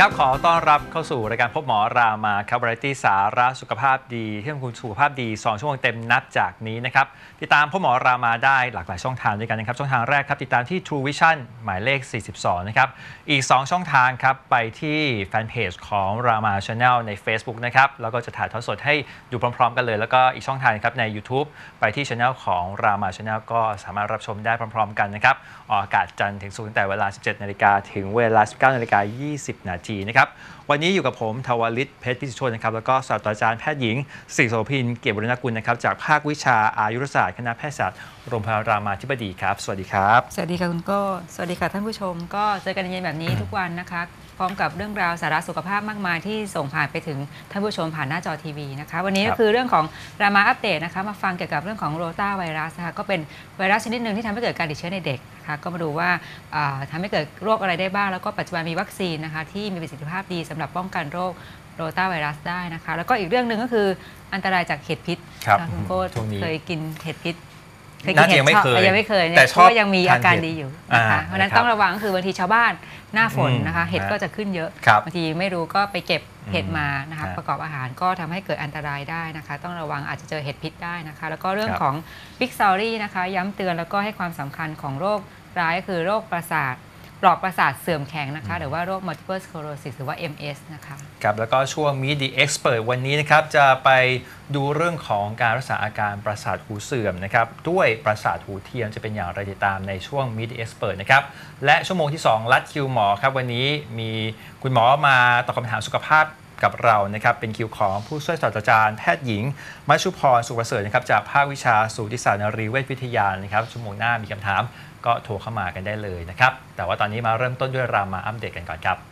ครับขอต้อนรับเข้าสู่รายการพบหมอรามาครับวาไรตี้สาระสุขภาพดีที่ทำคุณสุขภาพดี2ชั่วโมงเต็มนับจากนี้นะครับติดตามพบหมอรามาได้หลากหลายช่องทางด้วยกันนะครับช่องทางแรกครับติดตามที่ True Vision หมายเลข42นะครับอีก2ช่องทางครับไปที่แฟนเพจของรามา Channel ใน Facebook นะครับแล้วก็จะถ่ายทอดสดให้ดูพร้อมๆกันเลยแล้วก็อีกช่องทางครับใน YouTube ไปที่ Channel ของรามา Channel ก็สามารถรับชมได้พร้อมๆกันนะครับออกอากาศจันทร์ถึงศุกร์ตั้งแต่เวลา 17 นาฬิกาถึงเวลา 19 นาฬิกา 20 นาทีนะครับวันนี้อยู่กับผมทวฤทธิ์เพชรพิสิทธิ์โชตินะครับแล้วก็ศาสตราจารย์แพทย์หญิงศิริโสภินเกียรติบุรณกุลนะครับจากภาควิชาอายุรศาสตร์คณะแพทยศาสตร์โรงพยาบาลรามาธิบดีครับสวัสดีครับสวัสดีค่ะคุณโก้สวัสดีค่ะท่านผู้ชมก็เจอกันในเย็นแบบนี้ทุกวันนะคะพร้อมกับเรื่องราวสาระสุขภาพมากมายที่ส่งผ่านไปถึงท่านผู้ชมผ่านหน้าจอทีวีนะคะวันนี้ก็คือเรื่องของรามาอัปเดตนะคะมาฟังเกี่ยวกับเรื่องของโรตาไวรัสนะคะก็เป็นไวรัสชนิดหนึ่งที่ทำให้เกิดการติดเชื้อในเด็กนะคะก็มาดูว่าทำให้เกิดโรคอะไรได้บ้างแล้วก็ปัจจุบันมีวัคซีนนะคะที่มีประสิทธิภาพดีสำหรับป้องกันโรคโรตาไวรัสได้นะคะแล้วก็อีกเรื่องหนึ่งก็คืออันตรายจากเห็ดพิษคุณโก้เคยกินเห็ดพิษน่าจะยังไม่เคยแต่ชอบยังมีอาการดีอยู่นะคะเพราะนั้นต้องระวังคือบางทีชาวบ้านหน้าฝนนะคะเห็ดก็จะขึ้นเยอะบางทีไม่รู้ก็ไปเก็บเห็ดมานะคะประกอบอาหารก็ทำให้เกิดอันตรายได้นะคะต้องระวังอาจจะเจอเห็ดพิษได้นะคะแล้วก็เรื่องของบิ๊กซอรี่นะคะย้ำเตือนแล้วก็ให้ความสำคัญของโรคร้ายก็คือโรคประสาทปลอกประสาทเสื่อมแข็งนะคะหรือว่าโรค multiple sclerosis หรือว่า MS นะคะครับแล้วก็ช่วง Meet the Expert วันนี้นะครับจะไปดูเรื่องของการรักษาอาการประสาทหูเสื่อมนะครับด้วยประสาทหูเทียมจะเป็นอย่างไรติดตามในช่วง Meet the Expert นะครับและชั่วโมงที่2ลัดคิวหมอครับวันนี้มีคุณหมอมาตอบคำถามสุขภาพกับเรานะครับเป็นคิวของผู้ช่วยศาสตราจารย์แพทย์หญิงมัชุพรสุขประเสริฐนะครับจากภาควิชาสูติศาสตร์นรีเวชวิทยานะครับชั่วโมงหน้ามีคำถามก็โทรเข้ามากันได้เลยนะครับแต่ว่าตอนนี้มาเริ่มต้นด้วยรามาอัปเดตกันก่อนครับ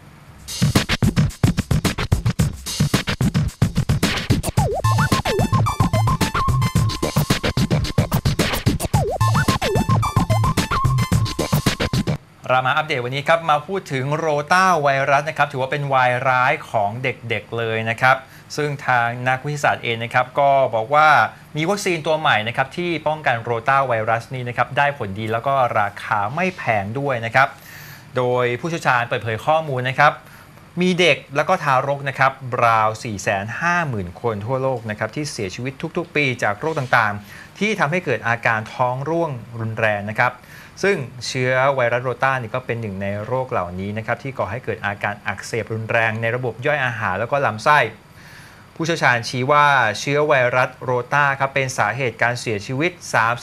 รามาอัปเดตวันนี้ครับมาพูดถึงโรตาไวรัสนะครับถือว่าเป็นวายร้ายของเด็กๆเลยนะครับซึ่งทางนักวิทยาศาสตร์เองนะครับก็บอกว่ามีวัคซีนตัวใหม่นะครับที่ป้องกันโรตาไวรัสนี้นะครับได้ผลดีแล้วก็ราคาไม่แพงด้วยนะครับโดยผู้เชี่ยวชาญเปิดเผยข้อมูลนะครับมีเด็กแล้วก็ทารกนะครับราว 450,000 คนทั่วโลกนะครับที่เสียชีวิตทุกๆปีจากโรคต่างๆที่ทำให้เกิดอาการท้องร่วงรุนแรงนะครับซึ่งเชื้อไวรัสโรตานี่ก็เป็นหนึ่งในโรคเหล่านี้นะครับที่ก่อให้เกิดอาการอักเสบรุนแรงในระบบย่อยอาหารแล้วก็ลำไส้ผู้เชี่ยวชาญชี้ว่าเชื้อไวรัสโรตาครับเป็นสาเหตุการเสียชีวิต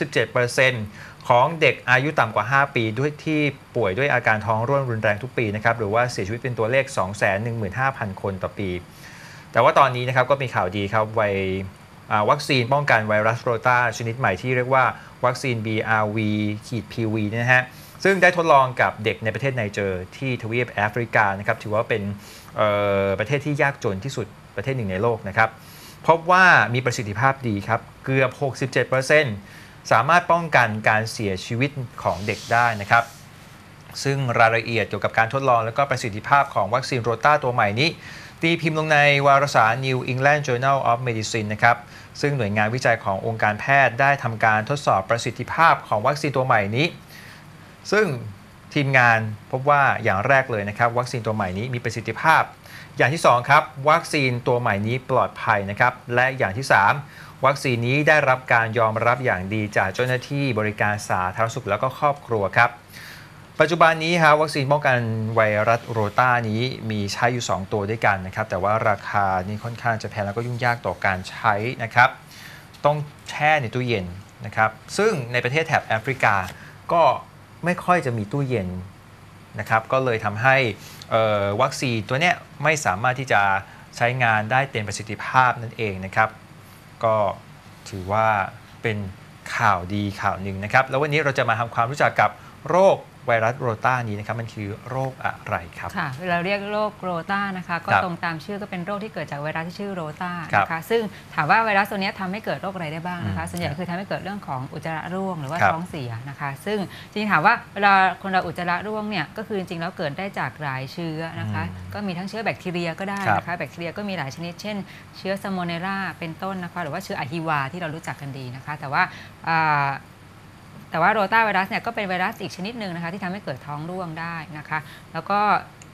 37% ของเด็กอายุต่ำกว่า 5 ปีด้วยที่ป่วยด้วยอาการท้องร่วงรุนแรงทุกปีนะครับหรือว่าเสียชีวิตเป็นตัวเลข 215,000 คนต่อปีแต่ว่าตอนนี้นะครับก็มีข่าวดีครับวัคซีนป้องกันไวรัสโรตาชนิดใหม่ที่เรียกว่าวัคซีน BRV-PV นะฮะซึ่งได้ทดลองกับเด็กในประเทศไนเจอร์ที่ทวีปแอฟริกานะครับถือว่าเป็นประเทศที่ยากจนที่สุดประเทศหนึ่งในโลกนะครับพบว่ามีประสิทธิภาพดีครับเกือบ 67% สามารถป้องกันการเสียชีวิตของเด็กได้นะครับซึ่งรายละเอียดเกี่ยวกับการทดลองและก็ประสิทธิภาพของวัคซีนโรตาตัวใหม่นี้ตีพิมพ์ลงในวารสาร New England Journal of Medicine นะครับซึ่งหน่วยงานวิจัยขององค์การแพทย์ได้ทำการทดสอบประสิทธิภาพของวัคซีนตัวใหม่นี้ซึ่งทีมงานพบว่าอย่างแรกเลยนะครับวัคซีนตัวใหม่นี้มีประสิทธิภาพอย่างที่2ครับวัคซีนตัวใหม่นี้ปลอดภัยนะครับและอย่างที่3วัคซีนนี้ได้รับการยอมรับอย่างดีจากเจ้าหน้าที่บริการสาธารณสุขและก็ครอบครัวครับปัจจุบันนี้วัคซีนป้องกันไวรัสโรตานี้มีใช้อยู่2ตัวด้วยกันนะครับแต่ว่าราคานี่ค่อนข้างจะแพงแล้วก็ยุ่งยากต่อการใช้นะครับต้องแช่ในตู้เย็นนะครับซึ่งในประเทศแถบแอฟริกาก็ไม่ค่อยจะมีตู้เย็นนะครับก็เลยทำให้วัคซีนตัวเนี้ยไม่สามารถที่จะใช้งานได้เต็มประสิทธิภาพนั่นเองนะครับก็ถือว่าเป็นข่าวดีข่าวหนึ่งนะครับแล้ววันนี้เราจะมาทำความรู้จักกับโรคไวรัสโรตานี้นะครับมันคือโรคอะไรครับค่ะเราเรียกโรคโรตานะคะก็ตรงตามชื่อก็เป็นโรคที่เกิดจากไวรัสที่ชื่อโรตานะคะซึ่งถามว่าไวรัสตัวนี้ทำให้เกิดโรคอะไรได้บ้างนะคะส่วนใหญ่คือทำให้เกิดเรื่องของอุจจาระร่วงหรือว่าท้องเสียนะคะซึ่งจริงๆถามว่าเวลาคนเราอุจจาระร่วงเนี่ยก็คือจริงๆแล้วเกิดได้จากหลายเชื้อนะคะก็มีทั้งเชื้อแบคทีเรียก็ได้นะคะแบคทีเรียก็มีหลายชนิดเช่นเชื้อซาโมเนลลาเป็นต้นนะคะหรือว่าเชื้ออะฮิวาที่เรารู้จักกันดีนะคะแต่ว่าโรตาไวรัสเนี่ยก็เป็นไวรัสอีกชนิดหนึ่งนะคะที่ทำให้เกิดท้องร่วงได้นะคะแล้วก็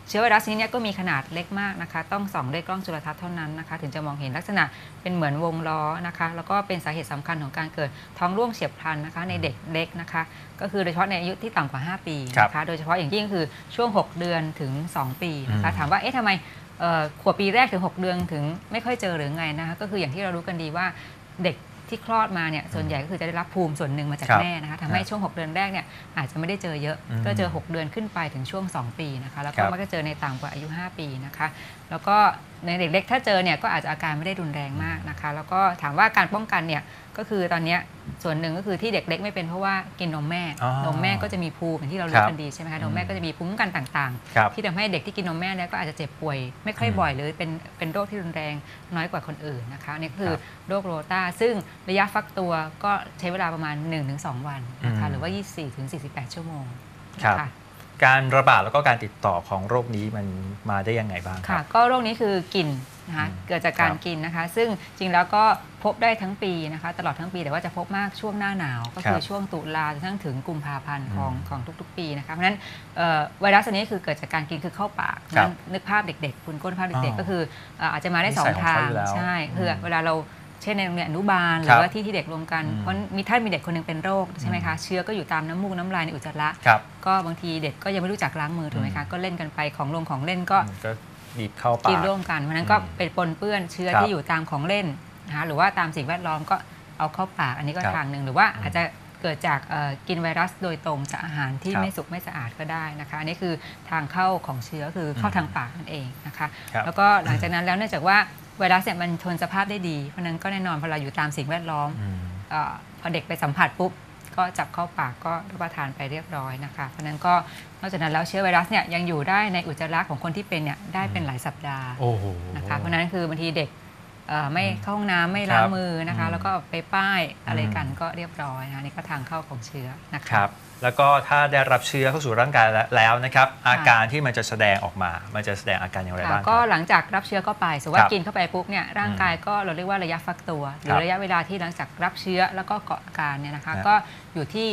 เชื้อไวรัสนี้เนี่ยก็มีขนาดเล็กมากนะคะต้องส่องด้วยกล้องจุลทรรศน์เท่านั้นนะคะถึงจะมองเห็นลักษณะเป็นเหมือนวงล้อนะคะแล้วก็เป็นสาเหตุสำคัญของการเกิดท้องร่วงเฉียบพลันนะคะในเด็กเล็กนะคะก็คือโดยเฉพาะในอายุที่ต่ำกว่า5 ปีนะคะโดยเฉพาะอย่างยิ่งคือช่วง6 เดือนถึง2 ปีนะคะถามว่าทำไมขวบปีแรกถึง6 เดือนถึงไม่ค่อยเจอหรือไงนะคะก็คืออย่างที่เรารู้กันดีว่าเด็กที่คลอดมาเนี่ยส่วนใหญ่ก็คือจะได้รับภูมิส่วนหนึ่งมาจากแม่นะคะทำให้ช่วง6 เดือนแรกเนี่ยอาจจะไม่ได้เจอเยอะก็เจอ6 เดือนขึ้นไปถึงช่วง2 ปีนะคะแล้วก็มักจะเจอในต่ำกว่าอายุ5 ปีนะคะแล้วก็ในเด็กเล็กถ้าเจอเนี่ยก็อาจจะอาการไม่ได้รุนแรงมากนะคะแล้วก็ถามว่าการป้องกันเนี่ยก็คือตอนนี้ส่วนหนึ่งก็คือที่เด็กเล็กไม่เป็นเพราะว่ากินนมแม่นมแม่ก็จะมีภูมิอย่างที่เรารู้กันดีใช่ไหมคะนมแม่ก็จะมีภูมิคุ้มกันต่างๆที่ทำให้เด็กที่กินนมแม่เนี่ยก็อาจจะเจ็บป่วยไม่ค่อยบ่อยหรือเป็นโรคที่รุนแรงน้อยกว่าคนอื่นนะคะนี่คือโรคโรตาซึ่งระยะฟักตัวก็ใช้เวลาประมาณ 1-2 วันนะคะหรือว่า 24-48 ชั่วโมงนะคะการระบาดแล้วก็การติดต่อของโรคนี้มันมาได้ยังไงบ้างค่ะก็โรคนี้คือกลิ่นนะคะเกิดจากการกินนะคะซึ่งจริงแล้วก็พบได้ทั้งปีนะคะตลอดทั้งปีแต่ว่าจะพบมากช่วงหน้าหนาวก็คือช่วงตุลาจนถึงกุมภาพันธ์ของทุกๆปีนะคะเพราะฉะนั้นไวรัสนี้คือเกิดจากการกินคือเข้าปากนั้นนึกภาพเด็กๆคุณก้นภาพเด็กๆก็คืออาจจะมาได้2 ทางใช่คือเวลาเราเช่นในโรงเรียนอนุบาลหรือว่าที่เด็กรวมกันเพราะถ้ามีเด็กคนนึงเป็นโรคใช่ไหมคะเชื้อก็อยู่ตามน้ำมูกน้ำลายในอุจจาระก็บางทีเด็กก็ยังไม่รู้จักล้างมือถูกไหมคะก็เล่นกันไปของเล่นก็บีบเข้าปากกินร่วมกันเพราะนั้นก็เป็นปนเปื้อนเชื้อที่อยู่ตามของเล่นนะคะหรือว่าตามสิ่งแวดล้อมก็เอาเข้าปากอันนี้ก็ทางหนึ่งหรือว่าอาจจะเกิดจากกินไวรัสโดยตรงจากอาหารที่ไม่สุกไม่สะอาดก็ได้นะคะอันนี้คือทางเข้าของเชื้อคือเข้าทางปากนั่นเองนะคะแล้วก็หลังจากนั้นแล้วเนื่องจากว่าไวรัสเนี่ยมันทนสภาพได้ดีเพราะนั้นก็แน่นอนพอเราอยู่ตามสิ่งแวดล้อมพอเด็กไปสัมผัสปุ๊บก็จับเข้าปากก็รับประทานไปเรียบร้อยนะคะเพราะนั้นก็นอกจากนั้นแล้วเชื้อไวรัสเนี่ยยังอยู่ได้ในอุจจาระของคนที่เป็นเนี่ยได้เป็นหลายสัปดาห์นะคะเพราะนั้นคือบางทีเด็กไม่เข้าห้องน้ำไม่ล้างมือนะคะแล้วก็ไปป้ายอะไรกันก็เรียบร้อยนะคะนี่ก็ทางเข้าของเชื้อนะคะแล้วก็ถ้าได้รับเชื้อเข้าสู่ร่างกายแล้วนะครับอาการที่มันจะแสดงออกมามันจะแสดงอาการอย่างไรบ้างก็หลังจากรับเชื้อเข้าไปสมมติว่ากินเข้าไปปุ๊บเนี่ยร่างกายก็เราเรียกว่าระยะฟักตัวหรือระยะเวลาที่หลังจากรับเชื้อแล้วก็เกาะอาการเนี่ยนะคะก็อยู่ที่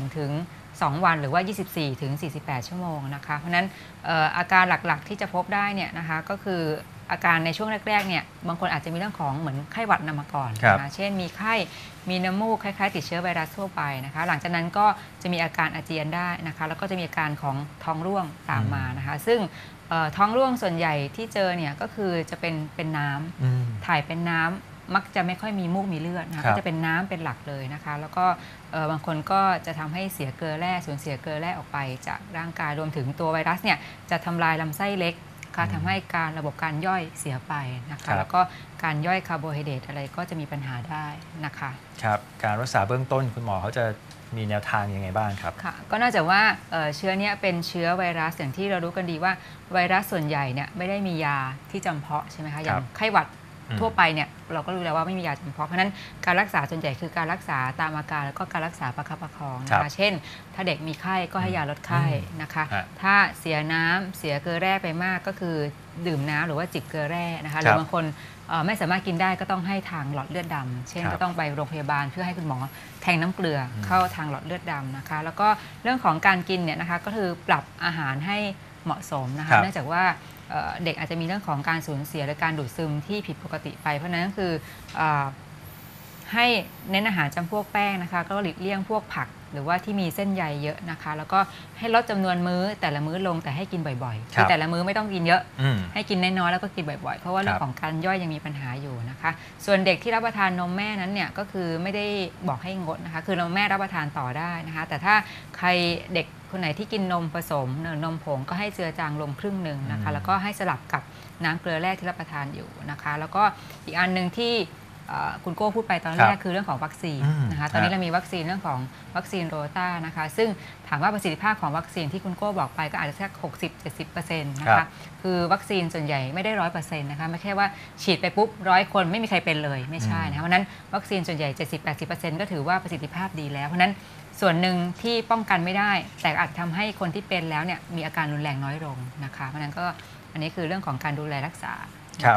1-2 วันหรือว่า24-48 ชั่วโมงนะคะเพราะฉะนั้นอาการหลักๆที่จะพบได้เนี่ยนะคะก็คืออาการในช่วงแรกๆเนี่ยบางคนอาจจะมีเรื่องของเหมือนไข้หวัดนำมาก่อนนะเช่นมีไข้มีน้ำมูกคล้ายๆติดเชื้อไวรัสทั่วไปนะคะหลังจากนั้นก็จะมีอาการอาเจียนได้นะคะแล้วก็จะมีอาการของท้องร่วงตามมานะคะซึ่งท้องร่วงส่วนใหญ่ที่เจอเนี่ยก็คือจะเป็นน้ำถ่ายเป็นน้ำมักจะไม่ค่อยมีมูกมีเลือดนะคะก็จะเป็นน้ำเป็นหลักเลยนะคะแล้วก็บางคนก็จะทำให้เสียเกลือแร่สูญเสียเกลือแร่ออกไปจากร่างกายรวมถึงตัวไวรัสเนี่ยจะทำลายลำไส้เล็กทำให้การระบบการย่อยเสียไปนะคะแล้วก็การย่อยคาร์โบไฮเดรตอะไรก็จะมีปัญหาได้นะคะครับการรักษาเบื้องต้นคุณหมอเขาจะมีแนวทางยังไงบ้างครับค่ะก็นอกจากว่าเชื้อนี้เป็นเชื้อไวรัสอย่างที่เรารู้กันดีว่าไวรัสส่วนใหญ่เนี่ยไม่ได้มียาที่จำเพาะใช่ไหมคะอย่างไข้หวัดทั่วไปเนี่ยเราก็รู้แล้วว่าไม่มียาจำเพาะเพราะนั้นการรักษาส่วนใหญ่คือการรักษาตามอาการแล้วก็การรักษาประคับประคองนะคะเช่นถ้าเด็กมีไข้ก็ให้ยาลดไข้นะคะถ้าเสียน้ำเสียเกลือแร่ไปมากก็คือดื่มน้ำหรือว่าจิบเกลือแร่นะคะหรือบางคนไม่สามารถกินได้ก็ต้องให้ทางหลอดเลือดดำเช่นก็ต้องไปโรงพยาบาลเพื่อให้คุณหมอแทงน้ำเกลือเข้าทางหลอดเลือดดำนะคะแล้วก็เรื่องของการกินเนี่ยนะคะก็คือปรับอาหารให้เหมาะสมนะคะเนื่องจากว่าเด็กอาจจะมีเรื่องของการสูญเสียหรือการดูดซึมที่ผิดปกติไปเพราะนั้นก็คือให้เน้นอาหารจำพวกแป้งนะคะก็หลีกเลี่ยงพวกผักหรือว่าที่มีเส้นใยเยอะนะคะแล้วก็ให้ลดจำนวนมื้อแต่ละมื้อลงแต่ให้กินบ่อยๆคือแต่ละมื้อไม่ต้องกินเยอะให้กินน้อยๆแล้วก็กินบ่อยๆเพราะว่าเรื่องของการย่อยยังมีปัญหาอยู่นะคะส่วนเด็กที่รับประทานนมแม่นั้นเนี่ยก็คือไม่ได้บอกให้งดนะคะคือนมแม่รับประทานต่อได้นะคะแต่ถ้าใครเด็กคนไหนที่กินนมผสมนมผงก็ให้เจือจางลงครึ่งหนึ่งนะคะแล้วก็ให้สลับกับน้ำเกลือแร่ที่รับประทานอยู่นะคะแล้วก็อีกอันหนึ่งที่คุณโก้พูดไปตอนแรกคือเรื่องของวัคซีนนะคะตอนนี้เรามีวัคซีนเรื่องของวัคซีนโรต้านะคะซึ่งถามว่าประสิทธิภาพของวัคซีนที่คุณโก้บอกไปก็อาจจะแค่60-70%นะคะคือวัคซีนส่วนใหญ่ไม่ได้100%นะคะไม่ใช่ว่าฉีดไปปุ๊บ100 คนไม่มีใครเป็นเลยไม่ใช่นะคะเพราะนั้นวัคซีนส่วนใหญ่ 70-80% ก็ถือว่าประสิทธิภาพดีแล้วเพราะนั้นส่วนหนึ่งที่ป้องกันไม่ได้แต่อาจทำให้คนที่เป็นแล้วเนี่ยมีอาการรุนแรงน้อยลงนะคะเพราะนั้นก็อันนี้คือเรื่องของการดูแลรักษาครับ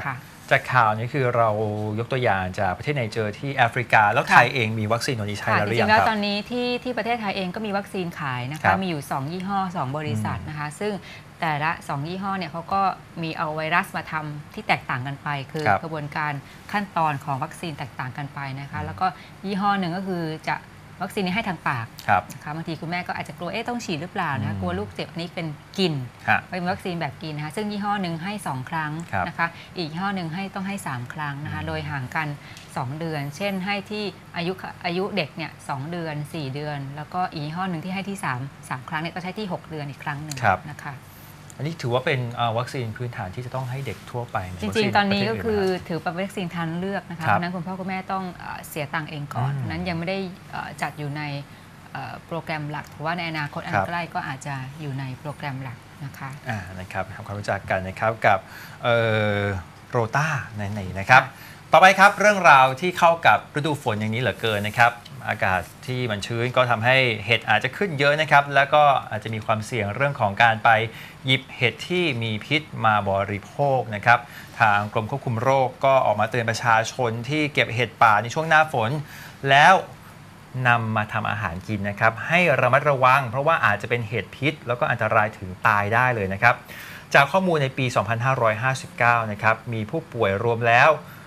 จากข่าวนี้คือเรายกตัวอย่างจากประเทศไนเจอร์ที่แอฟริกาแล้วไทยเองมีวัคซีนตัวนี้ใช้แล้วหรือยังครับจริงๆแล้วตอนนี้ที่ประเทศไทยเองก็มีวัคซีนขายนะคะมีอยู่2ยี่ห้อ2บริษัทนะคะซึ่งแต่ละ2ยี่ห้อเนี่ยเขาก็มีเอาไวรัสมาทำที่แตกต่างกันไปคือกระบวนการขั้นตอนของวัคซีนแตกต่างกันไปนะคะแล้วก็ยี่ห้อหนึ่งก็คือจะวัคซีนนี้ให้ทางปากนะคะบางทีคุณแม่ก็อาจจะกลัวต้องฉีดหรือเปล่านะคะกลัวลูกเจ็บอันนี้เป็นกินเป็นวัคซีนแบบกินนะคะซึ่งยี่ห้อหนึ่งให้2ครั้งนะคะอีกยี่ห้อหนึ่งต้องให้3ครั้งนะคะโดยห่างกัน2เดือนเช่นให้ที่อายุเด็กเนี่ย2เดือน4เดือนแล้วก็อีกยี่ห้อหนึ่งที่ให้ที่3ครั้งเนี่ยก็ใช้ที่6เดือนอีกครั้งหนึ่งนะคะอันนี้ถือว่าเป็นวัคซีนพื้นฐานที่จะต้องให้เด็กทั่วไปจริงๆตอนนี้ก็คือถือเป็นวัคซีนทางเลือกนะคะเพราะนั้นคุณพ่อคุณแม่ต้องเสียตังค์เองก่อนนั้นยังไม่ได้จัดอยู่ในโปรแกรมหลักเพราะว่าในอนาคตอันใกล้ก็อาจจะอยู่ในโปรแกรมหลักนะคะนะครับทำความรู้จักกันนะครับกับโรต้าในนะครับต่อไปครับเรื่องราวที่เข้ากับฤดูฝนอย่างนี้เหลือเกินนะครับอากาศที่มันชื้นก็ทำให้เห็ดอาจจะขึ้นเยอะนะครับแล้วก็อาจจะมีความเสี่ยงเรื่องของการไปหยิบเห็ดที่มีพิษมาบริโภคนะครับทางกรมควบคุมโรคก็ออกมาเตือนประชาชนที่เก็บเห็ดป่าในช่วงหน้าฝนแล้วนำมาทำอาหารกินนะครับให้ระมัดระวังเพราะว่าอาจจะเป็นเห็ดพิษแล้วก็อันตรายถึงตายได้เลยนะครับจากข้อมูลในปี 2559 นะครับมีผู้ป่วยรวมแล้ว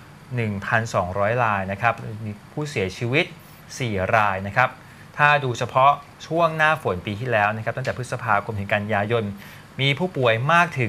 1,200 รายนะครับมีผู้เสียชีวิต4 รายนะครับถ้าดูเฉพาะช่วงหน้าฝนปีที่แล้วนะครับตั้งแต่พฤษภาคมถึงกันยายนมีผู้ป่วยมากถึง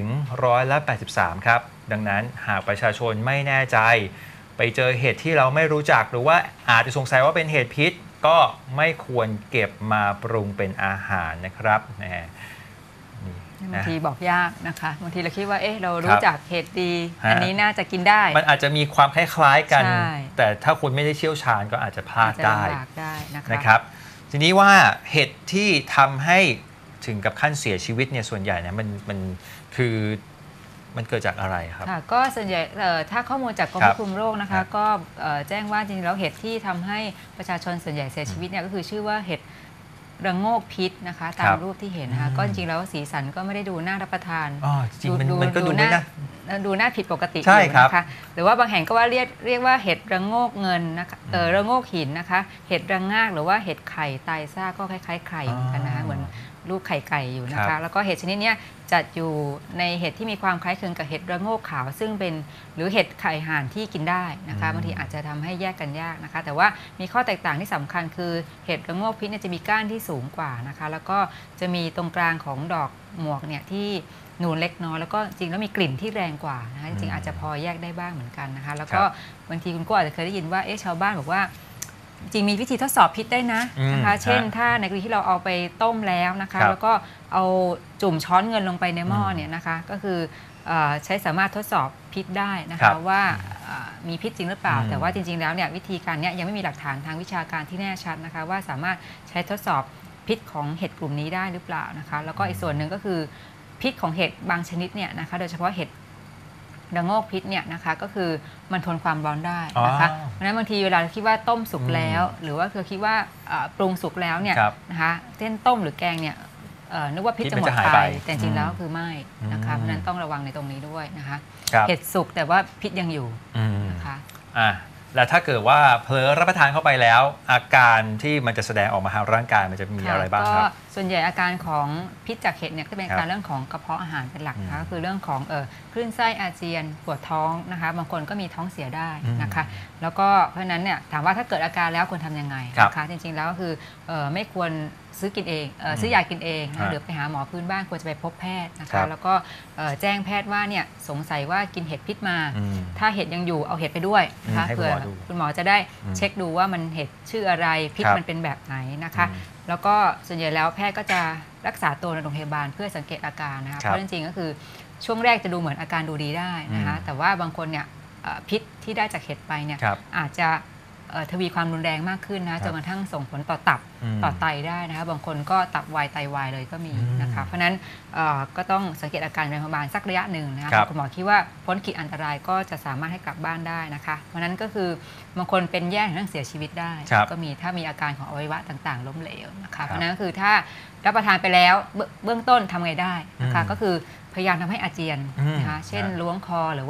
183ครับดังนั้นหากประชาชนไม่แน่ใจไปเจอเห็ดที่เราไม่รู้จักหรือว่าอาจจะสงสัยว่าเป็นเห็ดพิษก็ไม่ควรเก็บมาปรุงเป็นอาหารนะครับบางทีบอกยากนะคะบางทีเราคิดว่าเรารู้จักเห็ดดีอันนี้น่าจะกินได้มันอาจจะมีความคล้ายๆกันแต่ถ้าคนไม่ได้เชี่ยวชาญก็อาจจะพลาดได้นะครับทีนี้ว่าเห็ดที่ทำให้ถึงกับขั้นเสียชีวิตเนี่ยส่วนใหญ่เนี่ยมันคือมันเกิดจากอะไรครับก็ส่วนใหญ่ถ้าข้อมูลจากกรมควบคุมโรคนะคะก็แจ้งว่าจริงๆแล้วเห็ดที่ทำให้ประชาชนส่วนใหญ่เสียชีวิตเนี่ยก็คือชื่อว่าเห็ดระโงกพิษนะคะตามรูปที่เห็นนะคะก็จริงๆแล้วสีสันก็ไม่ได้ดูน่ารับประทานจริงมันก็ดูน่าผิดปกติอยู่นะคะหรือว่าบางแห่งก็ว่าเรียกว่าเห็ดระโงกเงินนะคะระโงกหินนะคะเห็ดระงากหรือว่าเห็ดไข่ไตซ่าก็คล้ายๆไข่เหมือนกันนะคะเหมือนรูปไข่ไก่อยู่นะคะแล้วก็เห็ดชนิดนี้จัดอยู่ในเห็ดที่มีความคล้ายคลึงกับเห็ดระโงกขาวซึ่งเป็นหรือเห็ดไข่ห่านที่กินได้นะคะบางทีอาจจะทำให้แยกกันยากนะคะแต่ว่ามีข้อแตกต่างที่สำคัญคือเห็ดระโงกพิษจะมีก้านที่สูงกว่านะคะแล้วก็จะมีตรงกลางของดอกหมวกเนี่ยที่นูนเล็กน้อยแล้วก็จริงแล้วมีกลิ่นที่แรงกว่านะคะจริงๆอาจจะพอแยกได้บ้างเหมือนกันนะคะแล้วก็บางทีคุณก็อาจจะเคยได้ยินว่าชาวบ้านบอกว่าจริงมีวิธีทดสอบพิษได้นะคะเช่นถ้าในกรณีที่เราเอาไปต้มแล้วนะคะแล้วก็เอาจุ่มช้อนเงินลงไปในหม้อเนี่ยนะคะก็คือใช้สามารถทดสอบพิษได้นะคะว่ามีพิษจริงหรือเปล่าแต่ว่าจริงๆแล้วเนี่ยวิธีการนี้ยังไม่มีหลักฐานทางวิชาการที่แน่ชัดนะคะว่าสามารถใช้ทดสอบพิษของเห็ดกลุ่มนี้ได้หรือเปล่านะคะแล้วก็อีกส่วนหนึ่งก็คือพิษของเห็ดบางชนิดเนี่ยนะคะโดยเฉพาะเห็ดระโงกพิษเนี่ยนะคะก็คือมันทนความร้อนได้นะคะเพราะฉะนั้นบางทีเวลาคิดว่าต้มสุกแล้วหรือว่าคือคิดว่าปรุงสุกแล้วเนี่ยนะคะเช่นต้มหรือแกงเนี่ยนึกว่าพิษจะหมดไปแต่จริงแล้วคือไม่นะคะเพราะฉะนั้นต้องระวังในตรงนี้ด้วยนะคะเห็ดสุกแต่ว่าพิษยังอยู่นะคะแล้วถ้าเกิดว่าเผลอรับประทานเข้าไปแล้วอาการที่มันจะแสดงออกมาทางร่างกายมันจะมีอะไรบ้างครับส่วนใหญ่อาการของพิษจากเห็ดเนี่ยก็เป็นการเรื่องของกระเพาะอาหารเป็นหลักนะคะก็คือเรื่องของคลื่นไส้อาเจียนปวดท้องนะคะบางคนก็มีท้องเสียได้นะคะแล้วก็เพราะฉะนั้นเนี่ยถามว่าถ้าเกิดอาการแล้วควรทำยังไงนะคะจริงๆแล้วก็คือไม่ควรซื้อกินเองซื้อยากินเองหรือไปหาหมอพื้นบ้านควรจะไปพบแพทย์นะคะแล้วก็แจ้งแพทย์ว่าเนี่ยสงสัยว่ากินเห็ดพิษมาถ้าเห็ดยังอยู่เอาเห็ดไปด้วยนะคะเพื่อคุณหมอจะได้เช็คดูว่ามันเห็ดชื่ออะไรพิษมันเป็นแบบไหนนะคะแล้วก็ส่วนใหญ่แล้วแพทย์ก็จะรักษาตัวในโรงพยาบาลเพื่อสังเกตอาการนะคะเพราะจริงๆก็คือช่วงแรกจะดูเหมือนอาการดูดีได้นะคะแต่ว่าบางคนเนี่ยพิษที่ได้จากเห็ดไปเนี่ยอาจจะทวีความรุนแรงมากขึ้นนะจนกระทั่งส่งผลต่อตับต่อไตได้นะคะบางคนก็ตับวายไตวายเลยก็มีนะคะเพราะนั้นก็ต้องสังเกตอาการในโรงพยาบาลสักระยะหนึ่งนะคะคุณหมอคิดว่าพ้นขีดอันตรายก็จะสามารถให้กลับบ้านได้นะคะเพราะนั้นก็คือบางคนเป็นแย่ถึงขั้นเสียชีวิตได้ก็มีถ้ามีอาการของอวัยวะต่างๆล้มเหลวนะคะเพราะนั้นก็คือถ้ารับประทานไปแล้วเบื้องต้นทำไงได้นะคะก็คือพยายามทำให้อาเจียนนะคะเช่นล้วงคอหรือว่า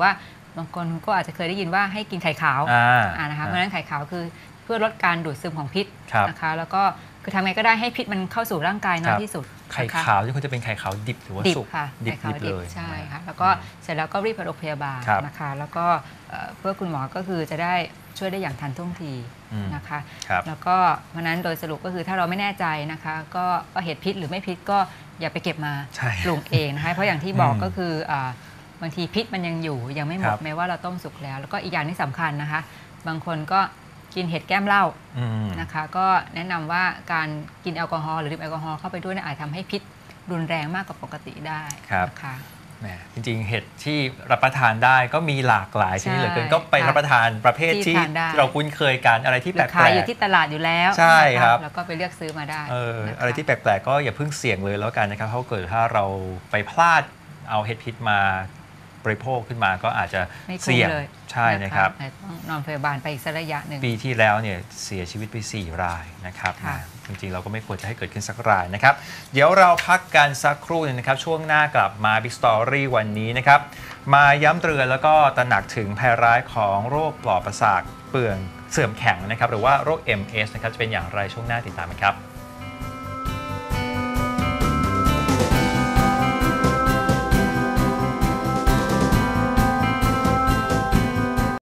บางคนก็อาจจะเคยได้ยินว่าให้กินไข่ขาวนะคะเพราะฉะนั้นไข่ขาวคือเพื่อลดการดูดซึมของพิษนะคะแล้วก็คือทำไงก็ได้ให้พิษมันเข้าสู่ร่างกายน้อยที่สุดไข่ขาวที่ควรจะเป็นไข่ขาวดิบหรือว่าสุกค่ะดิบเลยใช่ค่ะแล้วก็เสร็จแล้วก็รีบไปโรงพยาบาลนะคะแล้วก็เพื่อคุณหมอก็คือจะได้ช่วยได้อย่างทันท่วงทีนะคะแล้วก็เพราะนั้นโดยสรุปก็คือถ้าเราไม่แน่ใจนะคะก็เห็ดพิษหรือไม่พิษก็อย่าไปเก็บมาปรุงเองนะคะเพราะอย่างที่บอกก็คือบางทีพิษมันยังอยู่ยังไม่หมดแม้ว่าเราต้มสุกแล้วแล้วก็อีกอย่างที่สำคัญนะคะบางคนก็กินเห็ดแก้มเหล้านะคะก็แนะนำว่าการกินแอลกอฮอล์หรือดื่มแอลกอฮอล์เข้าไปด้วยอาจทำให้พิษรุนแรงมากกว่าปกติได้นะคะจริงๆเห็ดที่รับประทานได้ก็มีหลากหลายชนิดเหลือเกินก็ไปรับประทานประเภทที่เราคุ้นเคยกันอะไรที่แปลกๆขายอยู่ที่ตลาดอยู่แล้วใช่ครับแล้วก็ไปเลือกซื้อมาได้อะไรที่แปลกๆก็อย่าเพิ่งเสี่ยงเลยแล้วกันนะครับเพราะเกิดถ้าเราไปพลาดเอาเห็ดพิษมาบริโภคขึ้นมาก็อาจจะเสี่ยงใช่นะครับต้องนอนพยาบาลไปอีกสักระยะหนึ่งปีที่แล้วเนี่ยเสียชีวิตไป4 รายนะครับจริงๆเราก็ไม่ควรจะให้เกิดขึ้นสักรายนะครับเดี๋ยวเราพักกันสักครู่นึงนะครับช่วงหน้ากลับมา Big Story วันนี้นะครับมาย้ำเตือนแล้วก็ตระหนักถึงภัยร้ายของโรคปลอดประสาทเปลืองเสื่อมแข็งนะครับหรือว่าโรค MS นะครับจะเป็นอย่างไรช่วงหน้าติดตามกันครับ